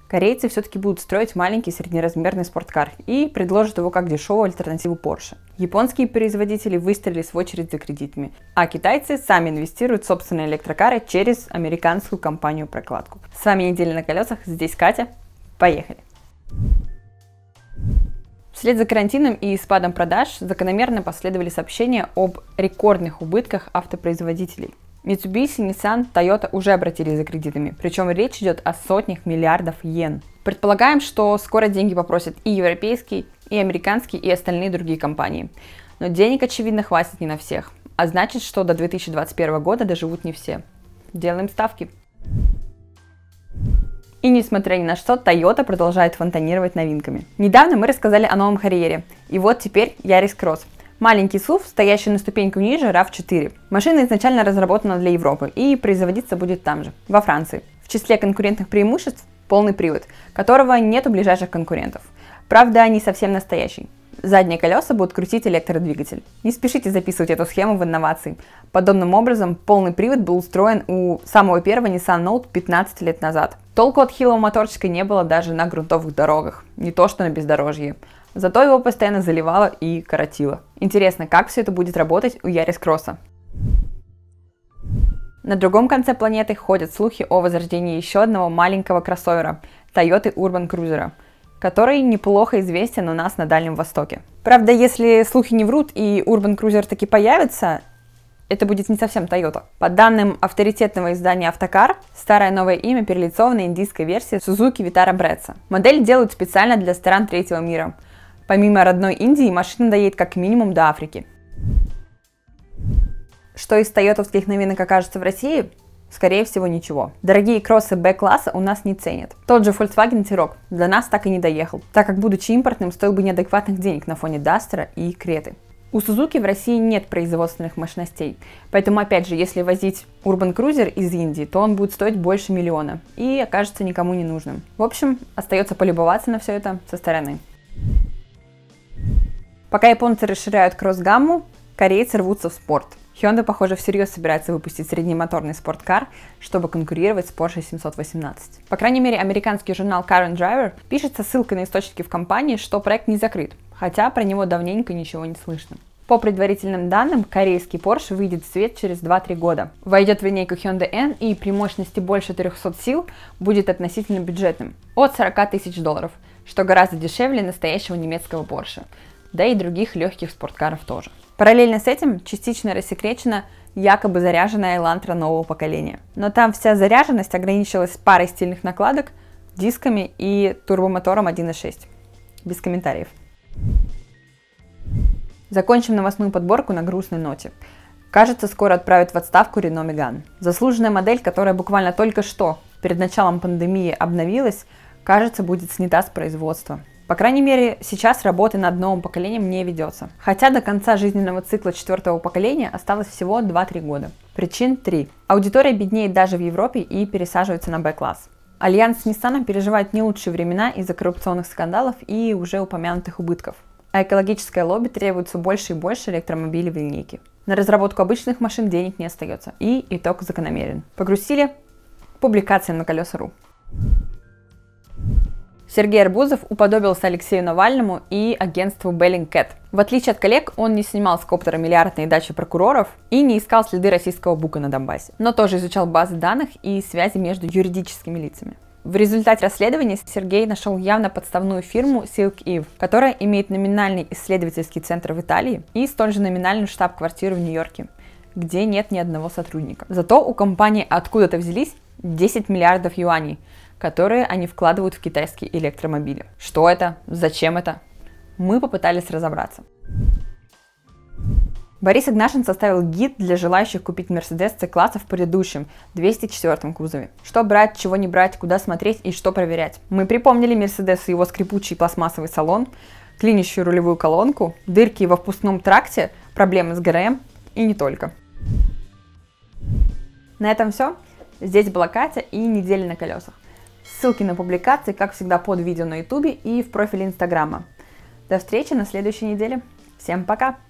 Корейцы все-таки будут строить маленький среднеразмерный спорткар и предложат его как дешевую альтернативу Porsche. Японские производители выстроились в очередь за кредитами, а китайцы сами инвестируют в собственные электрокары через американскую компанию-прокладку. С вами «Неделя на колесах», здесь Катя. Поехали! Вслед за карантином и спадом продаж закономерно последовали сообщения об рекордных убытках автопроизводителей. Mitsubishi, Nissan, Toyota уже обратились за кредитами, причем речь идет о сотнях миллиардов йен. Предполагаем, что скоро деньги попросят и европейские, и американские, и остальные другие компании. Но денег, очевидно, хватит не на всех, а значит, что до 2021 года доживут не все. Делаем ставки. И несмотря ни на что, Toyota продолжает фонтанировать новинками. Недавно мы рассказали о новом Харьере, и вот теперь Yaris Cross. Маленький SUV, стоящий на ступеньку ниже RAV4. Машина изначально разработана для Европы и производиться будет там же, во Франции. В числе конкурентных преимуществ полный привод, которого нет у ближайших конкурентов. Правда, не совсем настоящий. Задние колеса будут крутить электродвигатель. Не спешите записывать эту схему в инновации. Подобным образом, полный привод был устроен у самого первого Nissan Note 15 лет назад. Толку от хилого моторчика не было даже на грунтовых дорогах, не то что на бездорожье. Зато его постоянно заливало и коротило. Интересно, как все это будет работать у Yaris Cross? На другом конце планеты ходят слухи о возрождении еще одного маленького кроссовера – Toyota Urban Cruiser, который неплохо известен у нас на Дальнем Востоке. Правда, если слухи не врут и Urban Cruiser таки появится, это будет не совсем Toyota. По данным авторитетного издания Автокар, старое новое имя перелицовано индийской версии Suzuki Vitara Brezza. Модель делают специально для стран третьего мира. Помимо родной Индии, машина доедет как минимум до Африки. Что из тойотовских новинок окажется в России? Скорее всего, ничего. Дорогие кроссы Б-класса у нас не ценят. Тот же Volkswagen T-Roc до нас так и не доехал, так как, будучи импортным, стоил бы неадекватных денег на фоне Дастера и Креты. У Suzuki в России нет производственных мощностей, поэтому, опять же, если возить Urban Cruiser из Индии, то он будет стоить больше миллиона и окажется никому не нужным. В общем, остается полюбоваться на все это со стороны. Пока японцы расширяют кросс-гамму, корейцы рвутся в спорт. Hyundai, похоже, всерьез собирается выпустить среднемоторный спорткар, чтобы конкурировать с Porsche 718. По крайней мере, американский журнал Car and Driver пишет со ссылкой на источники в компании, что проект не закрыт, хотя про него давненько ничего не слышно. По предварительным данным, корейский Porsche выйдет в свет через 2-3 года. Войдет в линейку Hyundai N и при мощности больше 300 сил будет относительно бюджетным – от 40 тысяч долларов, что гораздо дешевле настоящего немецкого Porsche, да и других легких спорткаров тоже. Параллельно с этим частично рассекречена якобы заряженная Elantra нового поколения. Но там вся заряженность ограничилась парой стильных накладок, дисками и турбомотором 1.6. Без комментариев. Закончим новостную подборку на грустной ноте. Кажется, скоро отправят в отставку Renault Megane. Заслуженная модель, которая буквально только что, перед началом пандемии, обновилась, кажется, будет снята с производства. По крайней мере, сейчас работы над новым поколением не ведется. Хотя до конца жизненного цикла четвертого поколения осталось всего 2-3 года. Причин 3. Аудитория беднеет даже в Европе и пересаживается на Б-класс. Альянс с Nissan переживает не лучшие времена из-за коррупционных скандалов и уже упомянутых убытков. А экологическое лобби требует все больше и больше электромобилей в линейке. На разработку обычных машин денег не остается. И итог закономерен. Погрустили? Публикация на колеса.ру. Сергей Арбузов уподобился Алексею Навальному и агентству Bellingcat. В отличие от коллег, он не снимал с коптера миллиардные дачи прокуроров и не искал следы российского бука на Донбассе, но тоже изучал базы данных и связи между юридическими лицами. В результате расследования Сергей нашел явно подставную фирму Silk Eve, которая имеет номинальный исследовательский центр в Италии и столь же номинальную штаб-квартиру в Нью-Йорке, где нет ни одного сотрудника. Зато у компании откуда-то взялись 10 миллиардов юаней, которые они вкладывают в китайские электромобили. Что это? Зачем это? Мы попытались разобраться. Борис Игнашин составил гид для желающих купить Mercedes C-класса в предыдущем, 204-м кузове. Что брать, чего не брать, куда смотреть и что проверять. Мы припомнили Mercedes и его скрипучий пластмассовый салон, клинящую рулевую колонку, дырки во впускном тракте, проблемы с ГРМ и не только. На этом все. Здесь была Катя и неделя на колесах. Ссылки на публикации, как всегда, под видео на YouTube и в профиле Инстаграма. До встречи на следующей неделе. Всем пока!